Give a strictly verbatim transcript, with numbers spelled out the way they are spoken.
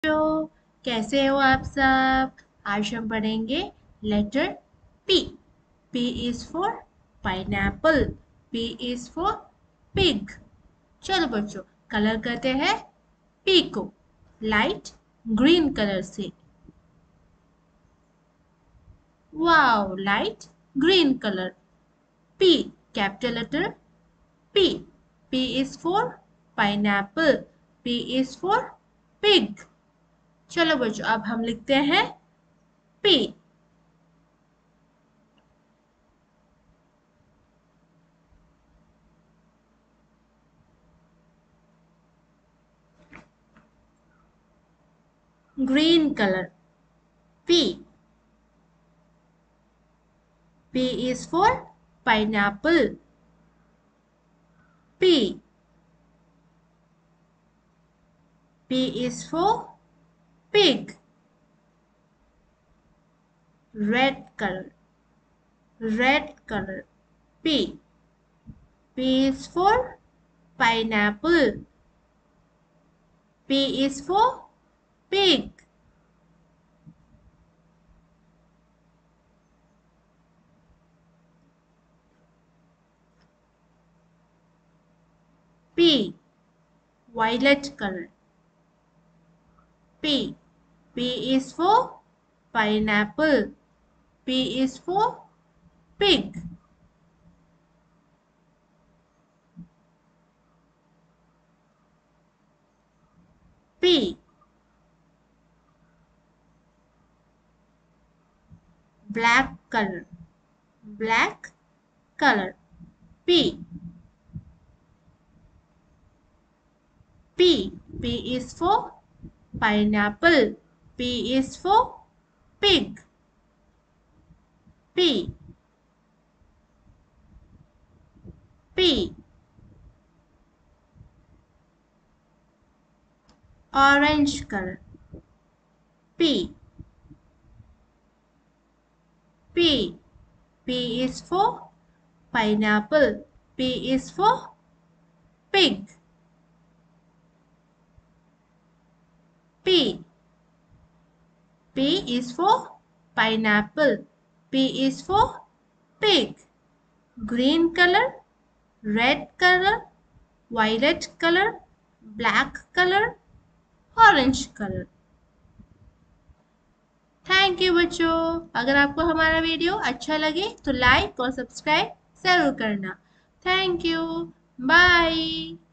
बच्चों, कैसे हो आप सब। आज हम पढ़ेंगे letter P. P is for pineapple. P is for pig. चलो बच्चों, कलर करते हैं पी को लाइट ग्रीन कलर से। Wow, light green colour. P, capital letter P. P is for pineapple. P is for pig. चलो बच्चों, अब हम लिखते हैं P. Green color P. P is for pineapple. P. P is for pig. Red color. Red color P. P is for pineapple. P is for pig. P. Violet color P. P is for pineapple. P is for pig. P. Black color. Black color P. P. P is for pineapple. P is for pig. P. P. Orange color P. P. P is for pineapple. P is for pig. P. P is for pineapple. P is for pig. Green color, red color, violet color, black color, orange color. Thank you बच्चों। अगर आपको हमारा video अच्छा लगे तो like और subscribe जरूर करना। Thank you. बाय।